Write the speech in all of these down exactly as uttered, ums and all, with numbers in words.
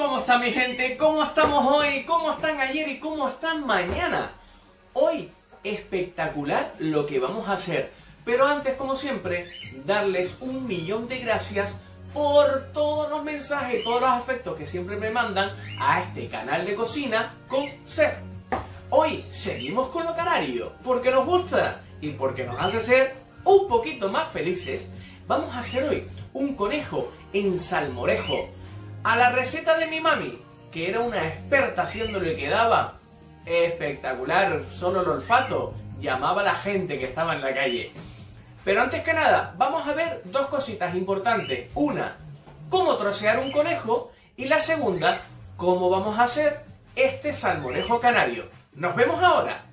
¿Cómo está mi gente? ¿Cómo estamos hoy? ¿Cómo están ayer y cómo están mañana? Hoy, espectacular lo que vamos a hacer. Pero antes, como siempre, darles un millón de gracias por todos los mensajes y todos los afectos que siempre me mandan a este canal de cocina con Ser. Hoy seguimos con lo canario, porque nos gusta y porque nos hace ser un poquito más felices. Vamos a hacer hoy un conejo en salmorejo, a la receta de mi mami, que era una experta haciéndolo y quedaba espectacular. Solo el olfato llamaba a la gente que estaba en la calle. Pero antes que nada, vamos a ver dos cositas importantes. Una, cómo trocear un conejo, y la segunda, cómo vamos a hacer este salmorejo canario. ¡Nos vemos ahora!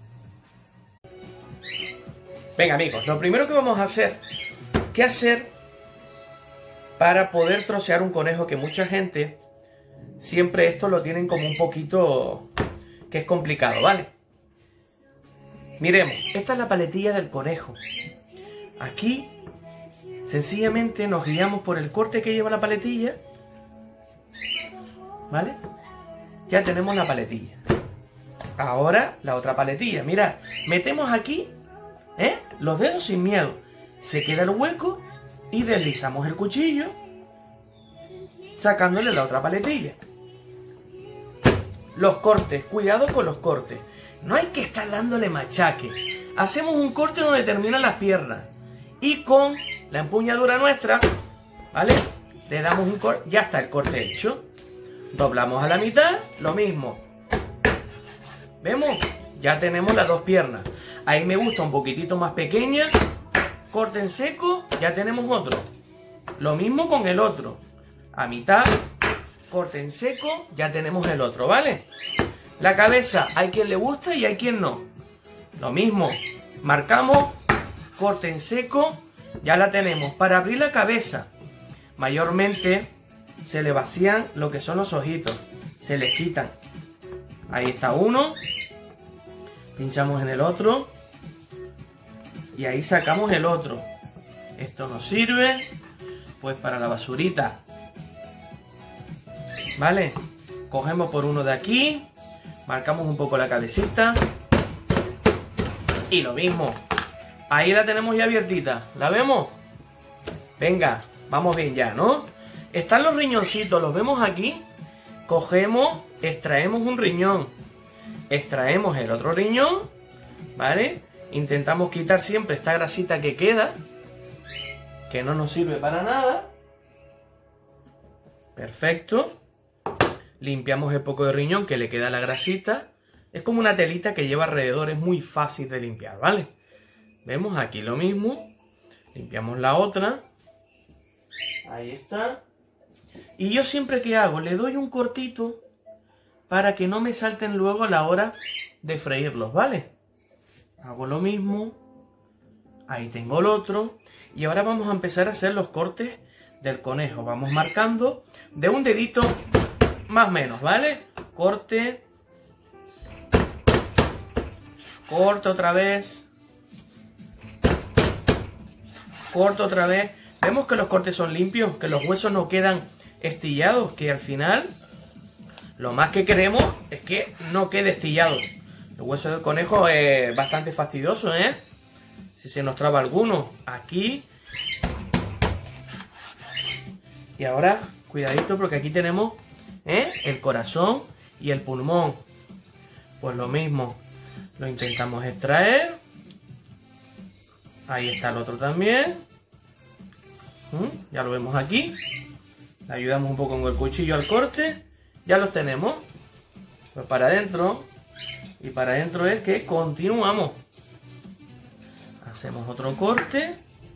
Venga amigos, lo primero que vamos a hacer, ¿qué hacer para poder trocear un conejo? Que mucha gente siempre esto lo tienen como un poquito que es complicado, ¿vale? Miremos, esta es la paletilla del conejo. Aquí sencillamente nos guiamos por el corte que lleva la paletilla, ¿vale? Ya tenemos la paletilla. Ahora la otra paletilla, mirad, metemos aquí, ¿eh? Los dedos sin miedo, se queda el hueco y deslizamos el cuchillo sacándole la otra paletilla. Los cortes, cuidado con los cortes, no hay que estar dándole machaque. Hacemos un corte donde terminan las piernas y con la empuñadura nuestra, ¿vale? Le damos un corte, ya está el corte hecho. Doblamos a la mitad, lo mismo. ¿Vemos? Ya tenemos las dos piernas. Ahí me gusta un poquitito más pequeña. Corte en seco, ya tenemos otro. Lo mismo con el otro. A mitad, corte en seco, ya tenemos el otro, ¿vale? La cabeza, hay quien le gusta y hay quien no. Lo mismo, marcamos, corte en seco, ya la tenemos. Para abrir la cabeza, mayormente se le vacían lo que son los ojitos. Se les quitan. Ahí está uno. Pinchamos en el otro. Y ahí sacamos el otro. Esto nos sirve pues para la basurita, ¿vale? Cogemos por uno de aquí, marcamos un poco la cabecita y lo mismo. Ahí la tenemos ya abiertita, ¿la vemos? Venga, vamos bien ya, ¿no? Están los riñoncitos, los vemos aquí. Cogemos, extraemos un riñón, extraemos el otro riñón, ¿vale? Intentamos quitar siempre esta grasita que queda, que no nos sirve para nada. Perfecto. Limpiamos el poco de riñón que le queda la grasita. Es como una telita que lleva alrededor, es muy fácil de limpiar, ¿vale? Vemos aquí lo mismo. Limpiamos la otra. Ahí está. Y yo siempre que hago, le doy un cortito para que no me salten luego a la hora de freírlos, ¿vale? Hago lo mismo. Ahí tengo el otro. Y ahora vamos a empezar a hacer los cortes del conejo. Vamos marcando de un dedito más o menos, ¿vale? Corte. Corte otra vez. Corto otra vez. Vemos que los cortes son limpios, que los huesos no quedan estillados, que al final lo más que queremos es que no quede estillado. El hueso del conejo es bastante fastidioso, ¿eh? Si se nos traba alguno, aquí. Y ahora, cuidadito porque aquí tenemos, ¿eh? El corazón y el pulmón. Pues lo mismo, lo intentamos extraer. Ahí está el otro también. ¿Mm? Ya lo vemos aquí. Le ayudamos un poco con el cuchillo al corte. Ya los tenemos. Pues para adentro. Y para adentro es que continuamos. Hacemos otro corte.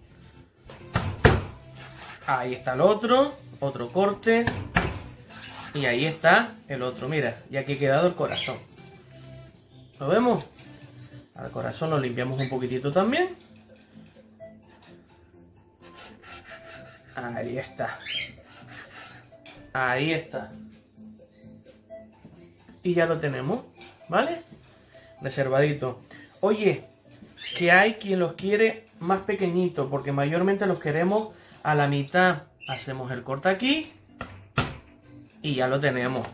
Ahí está el otro. Otro corte. Y ahí está el otro. Mira, ya aquí ha quedado el corazón. ¿Lo vemos? Al corazón lo limpiamos un poquitito también. Ahí está. Ahí está. Y ya lo tenemos, ¿vale? Reservadito. Oye, que hay quien los quiere más pequeñitos, porque mayormente los queremos a la mitad. Hacemos el corte aquí. Y ya lo tenemos.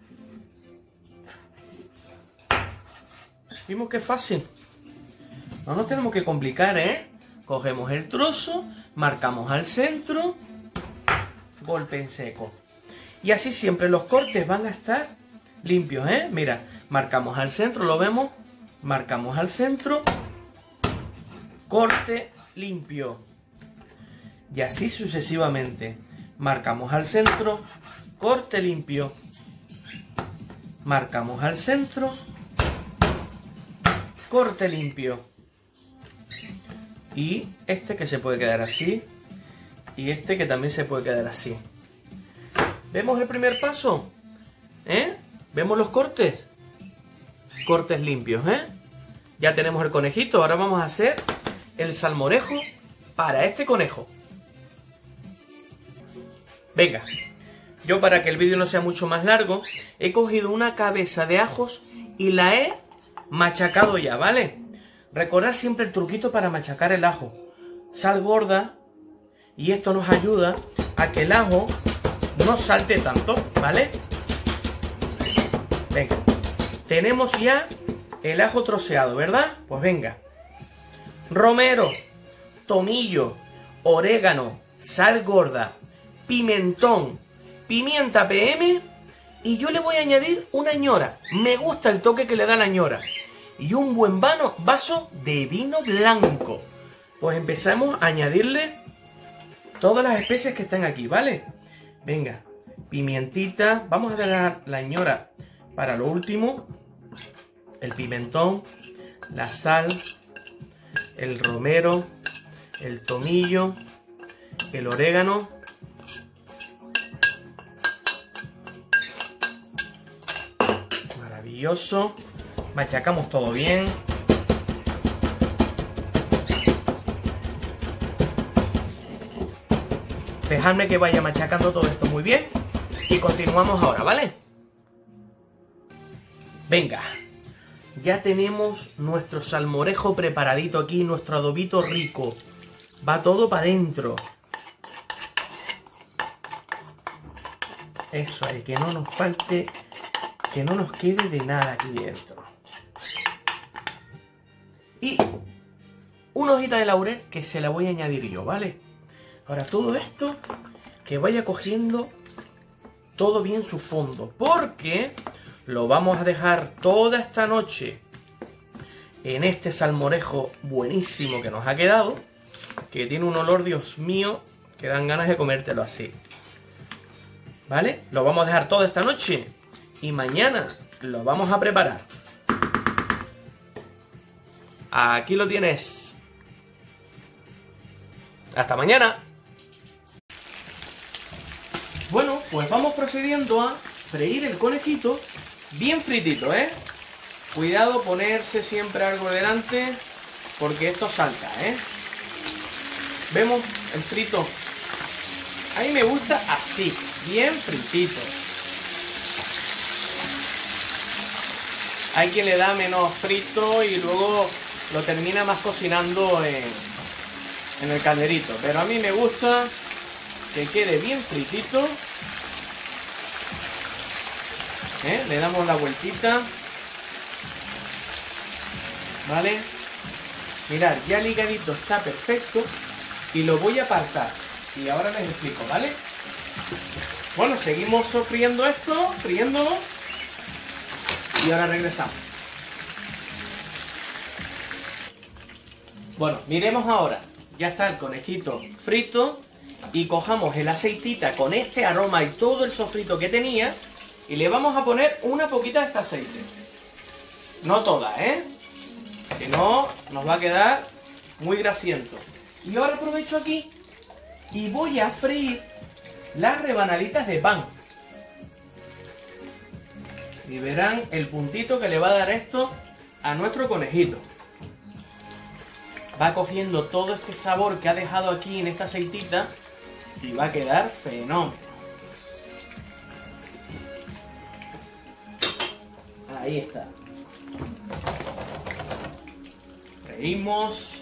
Vimos que es fácil. No nos tenemos que complicar, ¿eh? Cogemos el trozo, marcamos al centro, golpe en seco. Y así siempre los cortes van a estar limpios, ¿eh? Mira, marcamos al centro, lo vemos, marcamos al centro, corte limpio. Y así sucesivamente. Marcamos al centro, corte limpio. Marcamos al centro, corte limpio. Y este que se puede quedar así. Y este que también se puede quedar así. ¿Vemos el primer paso? ¿Eh? ¿Vemos los cortes? Cortes limpios, ¿eh? Ya tenemos el conejito. Ahora vamos a hacer el salmorejo para este conejo. Venga, yo para que el vídeo no sea mucho más largo, he cogido una cabeza de ajos y la he machacado ya, ¿vale? Recordad siempre el truquito para machacar el ajo. Sal gorda, y esto nos ayuda a que el ajo no salte tanto, ¿vale? Venga, tenemos ya el ajo troceado, ¿verdad? Pues venga. Romero, tomillo, orégano, sal gorda, pimentón, pimienta P M, y yo le voy a añadir una ñora. Me gusta el toque que le da la ñora. Y un buen vano, vaso de vino blanco. Pues empezamos a añadirle todas las especies que están aquí, ¿vale? Venga, pimientita. Vamos a dejar la ñora para lo último. El pimentón, la sal, el romero, el tomillo, el orégano. Maravilloso. Machacamos todo bien. Dejadme que vaya machacando todo esto muy bien. Y continuamos ahora, ¿vale? Venga. Ya tenemos nuestro salmorejo preparadito aquí. Nuestro adobito rico. Va todo para adentro. Eso es, que no nos falte, que no nos quede de nada aquí dentro. Y una hojita de laurel que se la voy a añadir yo, ¿vale? Ahora todo esto que vaya cogiendo todo bien su fondo, porque lo vamos a dejar toda esta noche en este salmorejo buenísimo que nos ha quedado, que tiene un olor, Dios mío, que dan ganas de comértelo así. ¿Vale? Lo vamos a dejar toda esta noche y mañana lo vamos a preparar. Aquí lo tienes. Hasta mañana. Bueno, pues vamos procediendo a freír el conejito bien fritito, ¿eh? Cuidado ponerse siempre algo delante porque esto salta, ¿eh? Vemos el frito. A mí me gusta así, bien fritito. Hay quien le da menos frito y luego lo termina más cocinando en, en el calderito. Pero a mí me gusta que quede bien fritito. ¿Eh? Le damos la vueltita. ¿Vale? Mirad, ya ligadito está perfecto. Y lo voy a apartar. Y ahora les explico, ¿vale? Bueno, seguimos sofriendo esto, friéndolo. Y ahora regresamos. Bueno, miremos ahora. Ya está el conejito frito. Y cojamos el aceitita con este aroma y todo el sofrito que tenía. Y le vamos a poner una poquita de este aceite. No toda, ¿eh? Que no nos va a quedar muy grasiento. Y ahora aprovecho aquí y voy a freír las rebanaditas de pan. Y verán el puntito que le va a dar esto a nuestro conejito. Va cogiendo todo este sabor que ha dejado aquí en esta aceitita y va a quedar fenómeno. Ahí está. Freímos.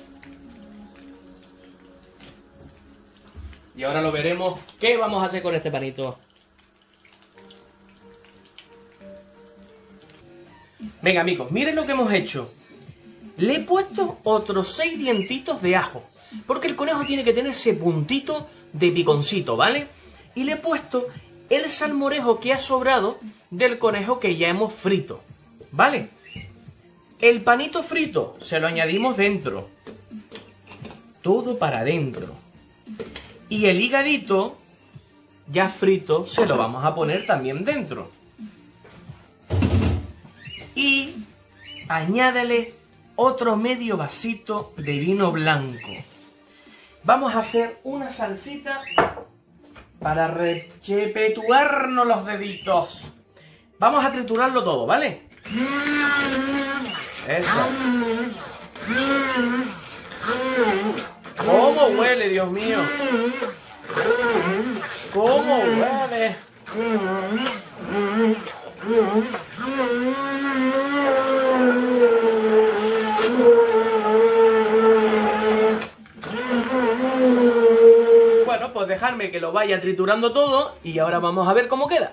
Y ahora lo veremos. ¿Qué vamos a hacer con este panito? Venga, amigos, miren lo que hemos hecho. Le he puesto otros seis dientitos de ajo, porque el conejo tiene que tener ese puntito de piconcito, ¿vale? Y le he puesto el salmorejo que ha sobrado del conejo que ya hemos frito, ¿vale? El panito frito se lo añadimos dentro. Todo para adentro. Y el higadito ya frito se lo vamos a poner también dentro. Y añádele otro medio vasito de vino blanco. Vamos a hacer una salsita para rechepetuarnos los deditos. Vamos a triturarlo todo, ¿vale? Eso. ¿Cómo huele, Dios mío? ¿Cómo huele? Bueno, pues dejadme que lo vaya triturando todo y ahora vamos a ver cómo queda.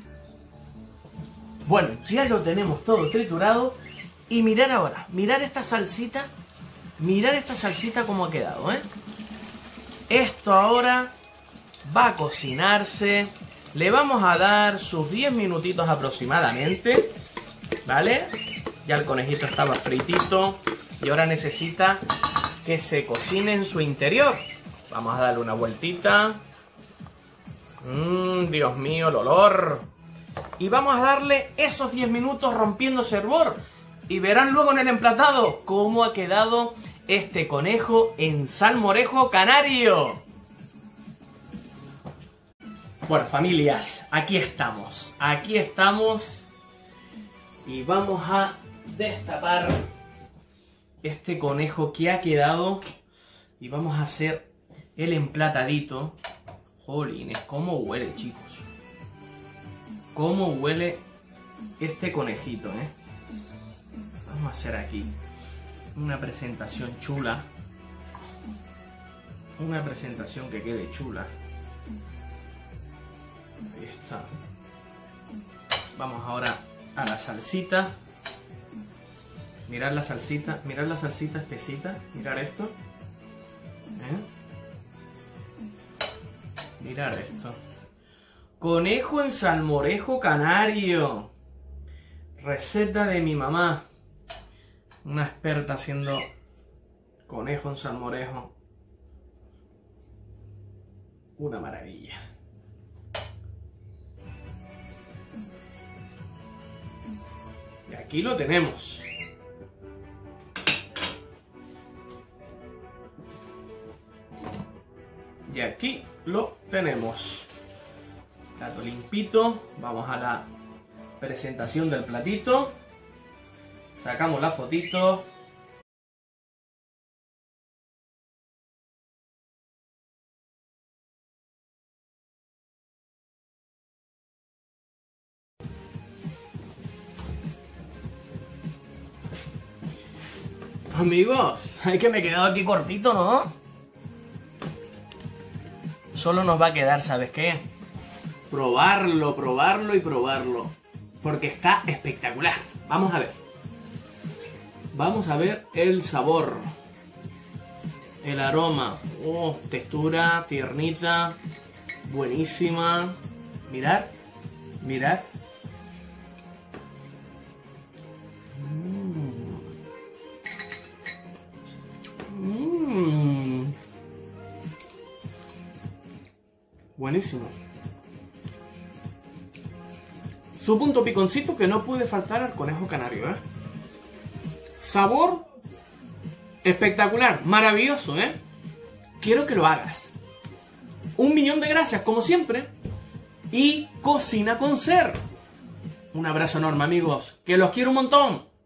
Bueno, ya lo tenemos todo triturado y mirad ahora, mirad esta salsita, mirad esta salsita cómo ha quedado, ¿eh? Esto ahora va a cocinarse, le vamos a dar sus diez minutitos aproximadamente, ¿vale? Ya el conejito estaba fritito y ahora necesita que se cocine en su interior. Vamos a darle una vueltita. Mmm, Dios mío, el olor. Y vamos a darle esos diez minutos rompiendo hervor. Y verán luego en el emplatado cómo ha quedado este conejo en salmorejo canario. Bueno, familias, aquí estamos. Aquí estamos. Y vamos a destapar este conejo que ha quedado. Y vamos a hacer el emplatadito. Jolines, cómo huele, chicos. Cómo huele este conejito, ¿eh? Vamos a hacer aquí una presentación chula. Una presentación que quede chula. Ahí está. Vamos ahora a la salsita. Mirad la salsita, mirad la salsita espesita. Mirad esto. ¿Eh? Mirad esto. Conejo en salmorejo canario. Receta de mi mamá. Una experta haciendo conejo en salmorejo. Una maravilla. Y aquí lo tenemos. Y aquí lo tenemos. Plato limpito. Vamos a la presentación del platito. Sacamos la fotito. Amigos, es que me he quedado aquí cortito, ¿no? Solo nos va a quedar, ¿sabes qué? Probarlo, probarlo y probarlo. Porque está espectacular. Vamos a ver. Vamos a ver el sabor. El aroma. Oh, textura, tiernita. Buenísima. Mirad. Mirad. Mmm. Mmm. Buenísimo. Su punto piconcito que no puede faltar al conejo canario, ¿eh? Sabor espectacular, maravilloso, ¿eh? Quiero que lo hagas. Un millón de gracias, como siempre. Y cocina con ser. Un abrazo enorme, amigos. Que los quiero un montón.